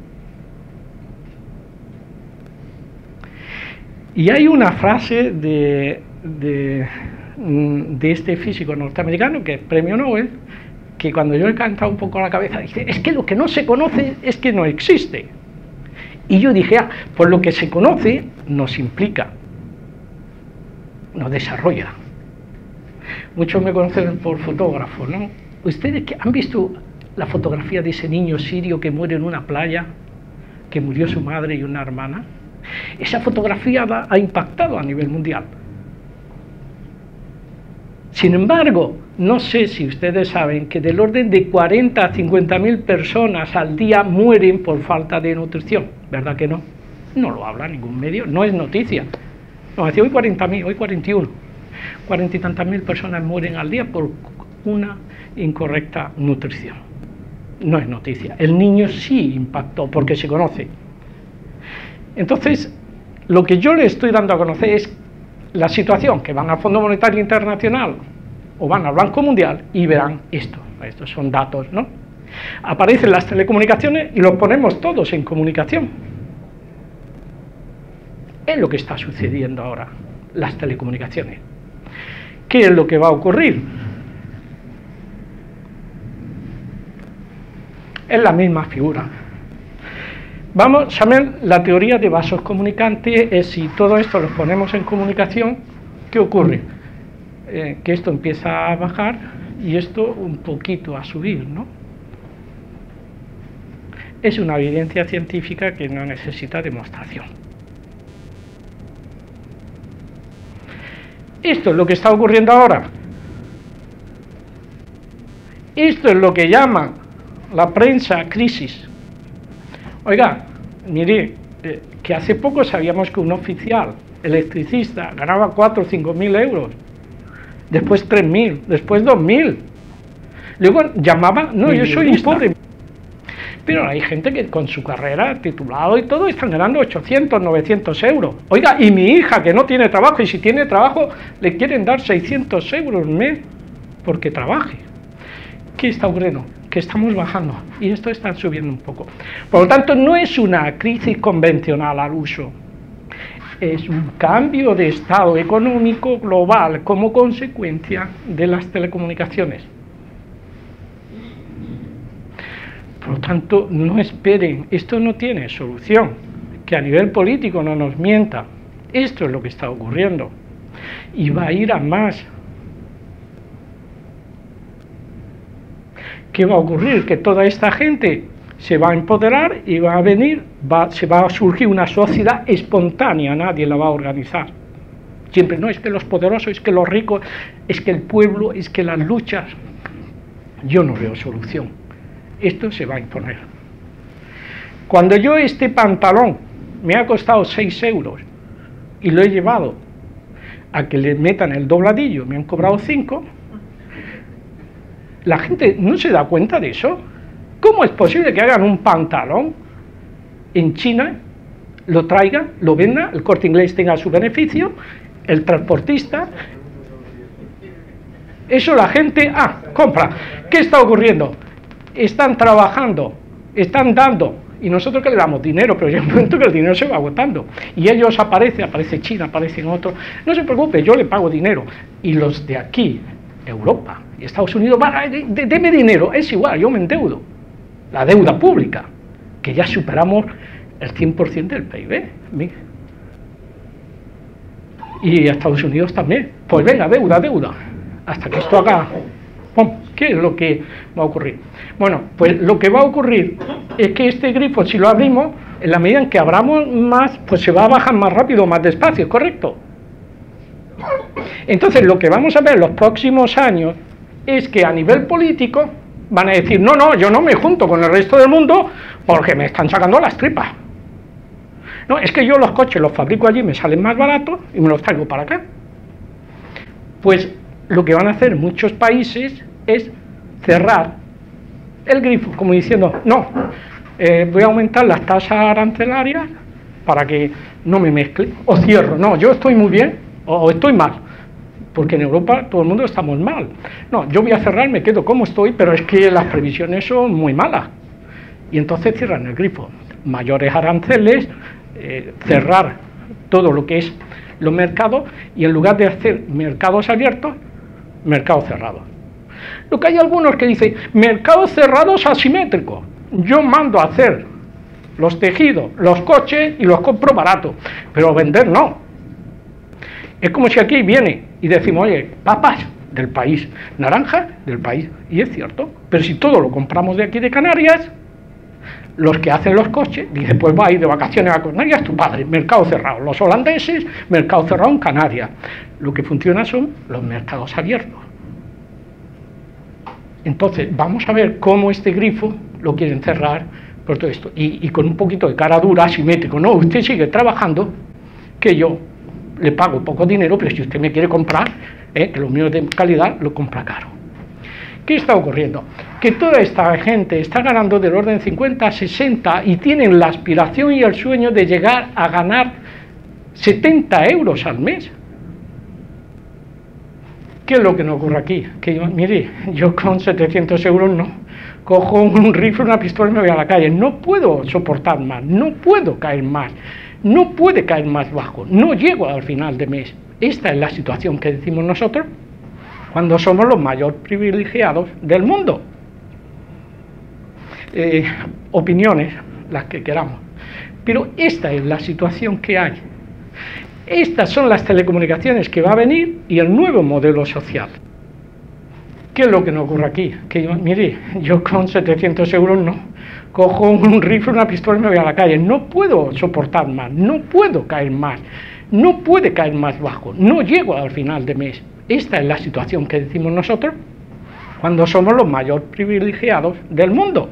Y hay una frase de, de, de este físico norteamericano, que es premio Nobel, que cuando yo he cantado un poco la cabeza, dice, es que lo que no se conoce es que no existe. Y yo dije, ah, pues lo que se conoce nos implica, nos desarrolla. Muchos me conocen por fotógrafo, ¿no? ¿Ustedes que han visto la fotografía de ese niño sirio que muere en una playa, que murió su madre y una hermana? Esa fotografía ha, ha impactado a nivel mundial. Sin embargo, no sé si ustedes saben que del orden de cuarenta a cincuenta mil personas al día mueren por falta de nutrición, ¿verdad que no? No lo habla ningún medio, no es noticia. No, decía hoy cuarenta mil, hoy cuarenta y uno. cuarenta y tantas mil personas mueren al día por una incorrecta nutrición. No es noticia. El niño sí impactó porque se conoce. Entonces, lo que yo le estoy dando a conocer es la situación, que van al Fondo Monetario Internacional o van al Banco Mundial y verán esto. Estos son datos, ¿no? Aparecen las telecomunicaciones y los ponemos todos en comunicación. Es lo que está sucediendo ahora, las telecomunicaciones. ¿Qué es lo que va a ocurrir? Es la misma figura. Vamos a ver la teoría de vasos comunicantes, es si todo esto lo ponemos en comunicación, ¿qué ocurre? eh, que esto empieza a bajar y esto un poquito a subir, ¿no? Es una evidencia científica que no necesita demostración. Esto es lo que está ocurriendo ahora. Esto es lo que llama la prensa crisis. Oiga, mire, eh, que hace poco sabíamos que un oficial electricista ganaba cuatro o cinco mil euros, después tres mil, después dos mil. Luego llamaba, no, yo soy pobre. Pero hay gente que con su carrera, titulado y todo, están ganando ochocientos, novecientos euros. Oiga, y mi hija que no tiene trabajo, y si tiene trabajo le quieren dar seiscientos euros mes porque trabaje. ¿Qué está ocurriendo? Que estamos bajando y esto está subiendo un poco. Por lo tanto, no es una crisis convencional al uso, es un cambio de estado económico global como consecuencia de las telecomunicaciones. Por lo tanto, no esperen, esto no tiene solución, que a nivel político no nos mienta, esto es lo que está ocurriendo y va a ir a más. ¿Qué va a ocurrir? Que toda esta gente se va a empoderar y va a venir, va, se va a surgir una sociedad espontánea, nadie la va a organizar. Siempre, no, es que los poderosos, es que los ricos, es que el pueblo, es que las luchas. Yo no veo solución. Esto se va a imponer. Cuando yo este pantalón me ha costado seis euros y lo he llevado a que le metan el dobladillo, me han cobrado cinco, la gente no se da cuenta de eso. ¿Cómo es posible que hagan un pantalón en China, lo traigan, lo vendan, el Corte Inglés tenga su beneficio, el transportista? Eso la gente, ah, compra. ¿Qué está ocurriendo? Están trabajando, están dando, y nosotros que le damos dinero, pero llega un momento que el dinero se va agotando, y ellos aparecen, aparece China, aparecen otros, no se preocupe, yo le pago dinero, y los de aquí, Europa y Estados Unidos, van, de, de, deme dinero, es igual, yo me endeudo, la deuda pública, que ya superamos el cien por ciento del P I B, y Estados Unidos también, pues venga, deuda, deuda, hasta que esto haga, ¡pum! ¿Qué es lo que va a ocurrir? Bueno, pues lo que va a ocurrir es que este grifo, si lo abrimos, en la medida en que abramos más, pues se va a bajar más rápido, más despacio, ¿correcto? Entonces, lo que vamos a ver en los próximos años es que a nivel político van a decir, no, no, yo no me junto con el resto del mundo porque me están sacando las tripas. No, es que yo los coches los fabrico allí, me salen más baratos y me los traigo para acá. Pues lo que van a hacer muchos países es cerrar el grifo, como diciendo, no, eh, voy a aumentar las tasas arancelarias para que no me mezcle, o cierro, no, yo estoy muy bien, o estoy mal, porque en Europa todo el mundo estamos mal. No, yo voy a cerrar, me quedo como estoy, pero es que las previsiones son muy malas. Y entonces cierran el grifo. Mayores aranceles, eh, cerrar todo lo que es los mercados, y en lugar de hacer mercados abiertos, mercados cerrados. Lo que hay algunos que dicen, mercados cerrados asimétricos. Yo mando a hacer los tejidos, los coches, y los compro barato, pero vender no. Es como si aquí viene y decimos, oye, papas del país, naranjas del país, y es cierto, pero si todo lo compramos de aquí de Canarias, los que hacen los coches, dicen, pues va a ir de vacaciones a Canarias tu padre, mercado cerrado. Los holandeses, mercado cerrado en Canarias. Lo que funciona son los mercados abiertos. Entonces, vamos a ver cómo este grifo lo quieren cerrar por todo esto, y, y con un poquito de cara dura, asimétrico. No, usted sigue trabajando, que yo le pago poco dinero, pero si usted me quiere comprar, eh, que lo mío es de calidad, lo compra caro. ¿Qué está ocurriendo? Que toda esta gente está ganando del orden cincuenta, sesenta, y tienen la aspiración y el sueño de llegar a ganar setenta euros al mes. ¿Qué es lo que no ocurre aquí? Que yo, mire, yo con setecientos euros no, cojo un rifle, una pistola y me voy a la calle. No puedo soportar más, no puedo caer más, no puede caer más bajo, no llego al final de mes. Esta es la situación que decimos nosotros cuando somos los mayores privilegiados del mundo. Eh, opiniones, las que queramos, pero esta es la situación que hay. Estas son las telecomunicaciones que va a venir y el nuevo modelo social. ¿Qué es lo que nos ocurre aquí? Que yo, mire, yo con setecientos euros no, cojo un rifle, una pistola y me voy a la calle. No puedo soportar más, no puedo caer más, no puede caer más bajo, no llego al final de mes. Esta es la situación que decimos nosotros cuando somos los mayores privilegiados del mundo.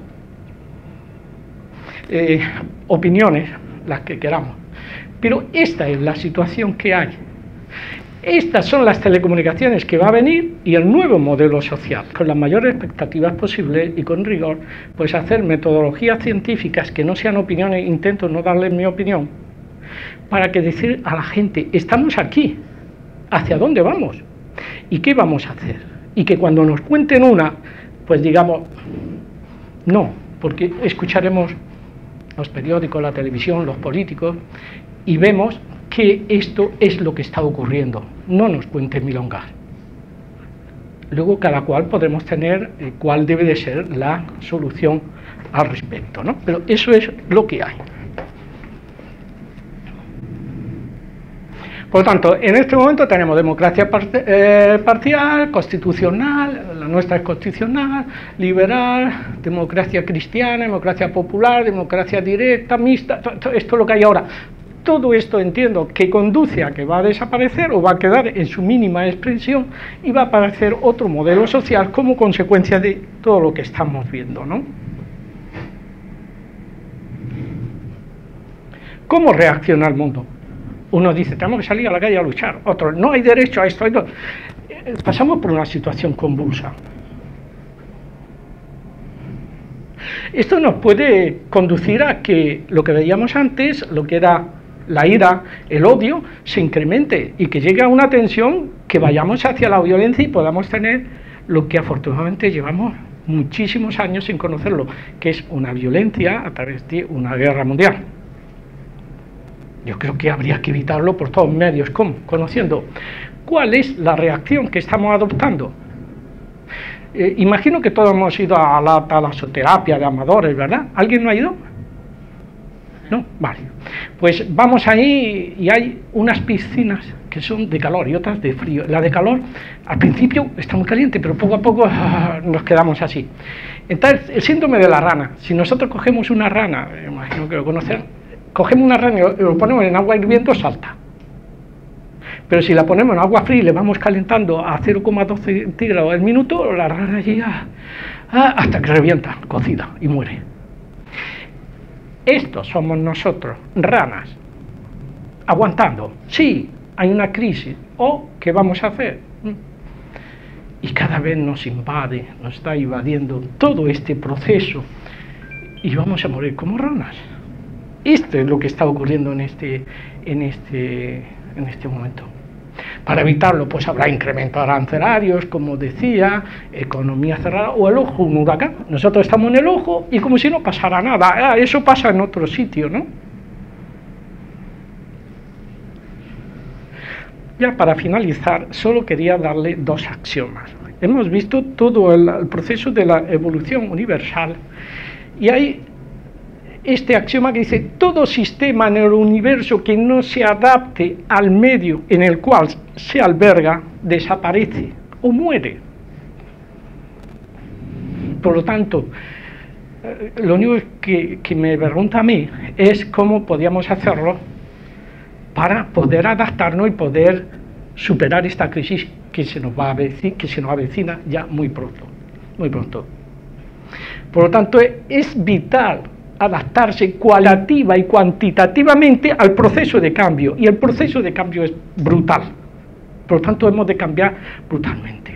Eh, opiniones, las que queramos. Pero esta es la situación que hay. Estas son las telecomunicaciones que va a venir y el nuevo modelo social. Con las mayores expectativas posibles y con rigor, pues hacer metodologías científicas que no sean opiniones, intento no darles mi opinión, para que decir a la gente, estamos aquí, ¿hacia dónde vamos? ¿Y qué vamos a hacer? Y que cuando nos cuenten una, pues digamos, no, porque escucharemos los periódicos, la televisión, los políticos, y vemos que esto es lo que está ocurriendo. No nos cuenten milongas. Luego cada cual podremos tener eh, cuál debe de ser la solución al respecto, ¿no? Pero eso es lo que hay. Por lo tanto, en este momento tenemos democracia par eh, parcial, constitucional, la nuestra es constitucional, liberal, democracia cristiana, democracia popular, democracia directa, mixta, esto es lo que hay ahora. Todo esto entiendo que conduce a que va a desaparecer o va a quedar en su mínima expresión y va a aparecer otro modelo social como consecuencia de todo lo que estamos viendo, ¿no? ¿Cómo reacciona el mundo? Uno dice, tenemos que salir a la calle a luchar. Otro, no hay derecho a esto. A esto. Pasamos por una situación convulsa. Esto nos puede conducir a que lo que veíamos antes, lo que era la ira, el odio, se incremente y que llegue a una tensión que vayamos hacia la violencia y podamos tener lo que afortunadamente llevamos muchísimos años sin conocerlo, que es una violencia a través de una guerra mundial. Yo creo que habría que evitarlo por todos medios. ¿Cómo? Conociendo cuál es la reacción que estamos adoptando. Eh, imagino que todos hemos ido a la talasoterapia de amadores, ¿verdad? ¿Alguien no ha ido? ¿No? Vale. Pues vamos ahí y hay unas piscinas que son de calor y otras de frío. La de calor, al principio está muy caliente, pero poco a poco ah, nos quedamos así. Entonces, el síndrome de la rana. Si nosotros cogemos una rana, imagino que lo conocen, cogemos una rana y lo ponemos en agua hirviendo, salta. Pero si la ponemos en agua fría y le vamos calentando a cero coma doce centígrados al minuto, la rana llega ah, hasta que revienta, cocida, y muere. Estos somos nosotros, ranas, aguantando. Sí, hay una crisis, ¿o qué vamos a hacer? Y cada vez nos invade, nos está invadiendo todo este proceso, y vamos a morir como ranas. Esto es lo que está ocurriendo en este, en este, en este momento. Para evitarlo, pues habrá incrementos arancelarios, como decía, economía cerrada, o el ojo, un huracán. Nosotros estamos en el ojo y como si no pasara nada. Ah, eso pasa en otro sitio, ¿no? Ya para finalizar, solo quería darle dos axiomas. Hemos visto todo el, el proceso de la evolución universal y hay este axioma que dice, todo sistema en el universo que no se adapte al medio en el cual se alberga, desaparece o muere. Por lo tanto, lo único que, que me pregunta a mí es cómo podíamos hacerlo para poder adaptarnos y poder superar esta crisis que se nos va a avecina, que se nos avecina ya muy pronto, muy pronto. Por lo tanto, es vital adaptarse cualitativa y cuantitativamente al proceso de cambio, y el proceso de cambio es brutal. Por lo tanto, hemos de cambiar brutalmente.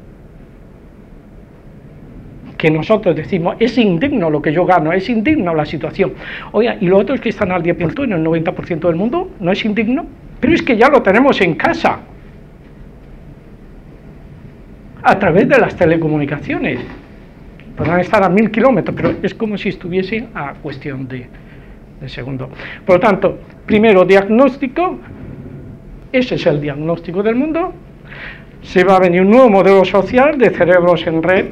Que nosotros decimos, es indigno lo que yo gano, es indigno la situación. Oiga, y los otros que están al diez por ciento en el noventa por ciento del mundo, ¿no es indigno? Pero es que ya lo tenemos en casa, a través de las telecomunicaciones. Podrán estar a mil kilómetros, pero es como si estuviesen a cuestión de, de segundo. Por lo tanto, primero, diagnóstico, ese es el diagnóstico del mundo. Se va a venir un nuevo modelo social de cerebros en red,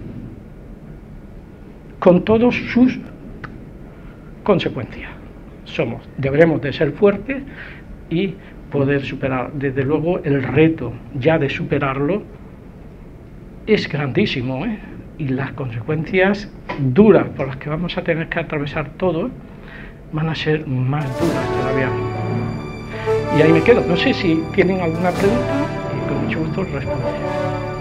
con todas sus consecuencias. Somos, deberemos de ser fuertes y poder superar. Desde luego el reto ya de superarlo es grandísimo, ¿eh? Y las consecuencias duras por las que vamos a tener que atravesar todos van a ser más duras todavía. Y ahí me quedo. No sé si tienen alguna pregunta y con mucho gusto responderé.